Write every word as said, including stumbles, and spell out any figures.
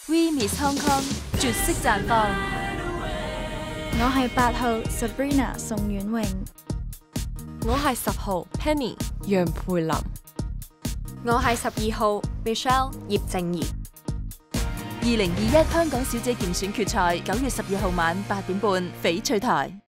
We Miss Hong Kong 絕色綻放。 我係八號 Sabrina 宋婉穎， 我係十號 Penny 楊培琳， 我係十二號 Michelle 葉靜怡。 二零二一香港小姐競選決賽九月十二號晚八點半翡翠台。